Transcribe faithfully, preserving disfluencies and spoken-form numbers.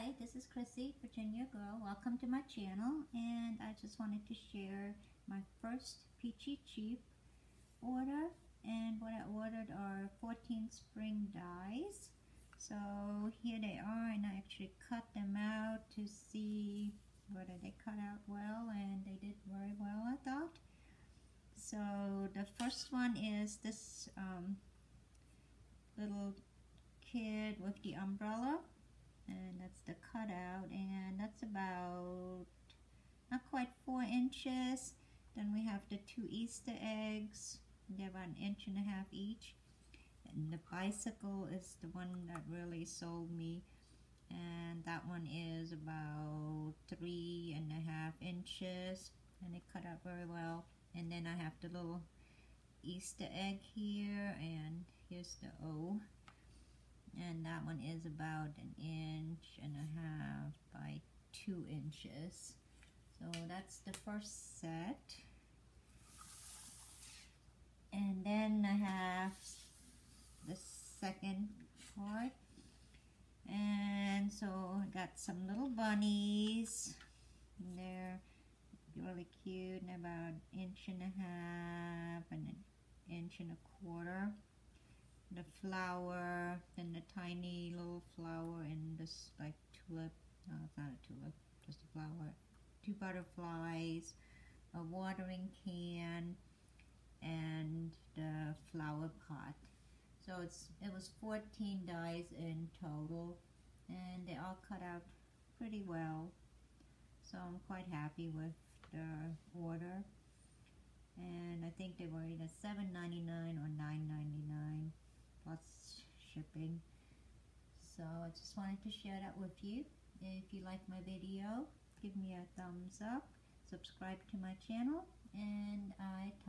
Hi, this is Chrissy, Virginia Girl. Welcome to my channel, and I just wanted to share my first Peachy Cheap order. And what I ordered are fourteen spring dies. So here they are, and I actually cut them out to see whether they cut out well, and they did very well, I thought. So the first one is this um, little kid with the umbrella, and that's the cutout, and that's about not quite four inches. Then we have the two Easter eggs, they're about an inch and a half each, and the bicycle is the one that really sold me, and that one is about three and a half inches, and it cut out very well. And then I have the little Easter egg here, and here's the O, and that one is about an inch and a half by two inches. So that's the first set. And then I have the second part, and so I got some little bunnies. They're really cute, and about an inch and a half and an inch and a quarter. The flower, then the tiny little flower, and this like tulip, no, it's not a tulip, just a flower, two butterflies, a watering can, and the flower pot. So it's it was fourteen dies in total, and they all cut out pretty well. So I'm quite happy with the order, and I think they were either seven ninety-nine or nine ninety-nine plus shipping. So I just wanted to share that with you. If you like my video, give me a thumbs up, subscribe to my channel, and I